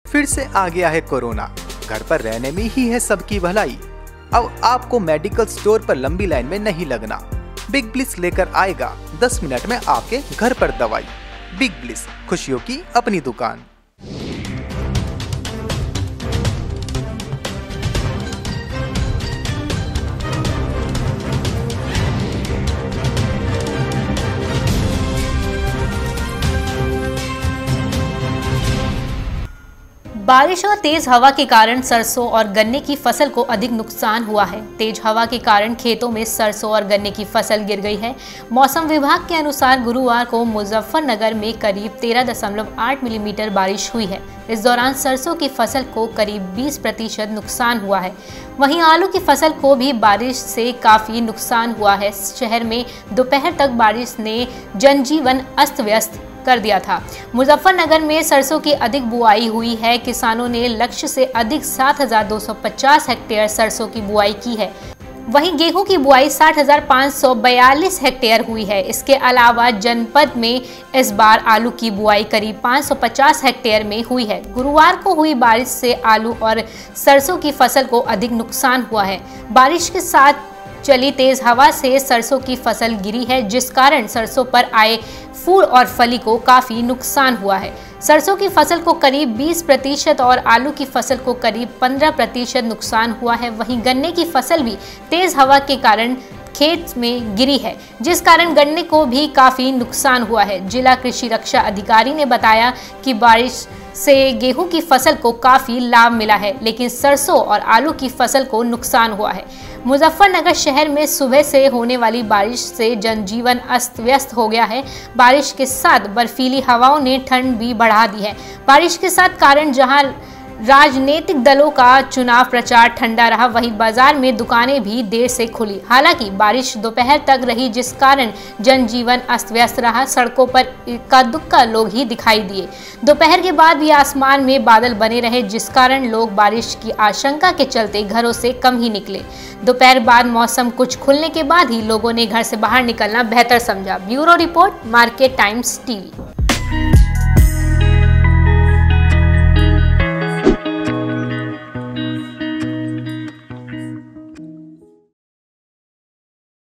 फिर से आ गया है कोरोना, घर पर रहने में ही है सबकी भलाई। अब आपको मेडिकल स्टोर पर लंबी लाइन में नहीं लगना। बिग ब्लिस लेकर आएगा 10 मिनट में आपके घर पर दवाई। बिग ब्लिस, खुशियों की अपनी दुकान। बारिश और तेज हवा के कारण सरसों और गन्ने की फसल को अधिक नुकसान हुआ है। तेज हवा के कारण खेतों में सरसों और गन्ने की फसल गिर गई है। मौसम विभाग के अनुसार गुरुवार को मुजफ्फरनगर में करीब 13.8 मिलीमीटर बारिश हुई है। इस दौरान सरसों की फसल को करीब 20% नुकसान हुआ है। वहीं आलू की फसल को भी बारिश से काफी नुकसान हुआ है। शहर में दोपहर तक बारिश ने जनजीवन अस्त व्यस्त कर दिया था। मुजफ्फरनगर में सरसों की अधिक बुआई हुई है। किसानों ने लक्ष्य से अधिक 7,250 हेक्टेयर सरसों की बुआई की है। वहीं गेहूं की बुआई 60,542 हेक्टेयर हुई है। इसके अलावा जनपद में इस बार आलू की बुआई करीब 550 हेक्टेयर में हुई है। गुरुवार को हुई बारिश से आलू और सरसों की फसल को अधिक नुकसान हुआ है। बारिश के साथ चली तेज हवा से सरसों की फसल गिरी है, जिस कारण सरसों पर आए फूल और फली को काफी नुकसान हुआ है। सरसों की फसल को करीब 20% और आलू की फसल को करीब 15% नुकसान हुआ है। वहीं गन्ने की फसल भी तेज हवा के कारण खेत में गिरी है, जिस कारण गन्ने को भी काफी नुकसान हुआ है। जिला कृषि रक्षा अधिकारी ने बताया कि बारिश से गेहूं की फसल को काफी लाभ मिला है, लेकिन सरसों और आलू की फसल को नुकसान हुआ है। मुजफ्फरनगर शहर में सुबह से होने वाली बारिश से जनजीवन अस्त व्यस्त हो गया है। बारिश के साथ बर्फीली हवाओं ने ठंड भी बढ़ा दी है। बारिश के साथ कारण जहां राजनीतिक दलों का चुनाव प्रचार ठंडा रहा, वहीं बाजार में दुकानें भी देर से खुली। हालांकि बारिश दोपहर तक रही, जिस कारण जनजीवन अस्त व्यस्त रहा। सड़कों पर इक्का दुक्का लोग ही दिखाई दिए। दोपहर के बाद भी आसमान में बादल बने रहे, जिस कारण लोग बारिश की आशंका के चलते घरों से कम ही निकले। दोपहर बाद मौसम कुछ खुलने के बाद ही लोगों ने घर से बाहर निकलना बेहतर समझा। Bureau report, Market Times TV.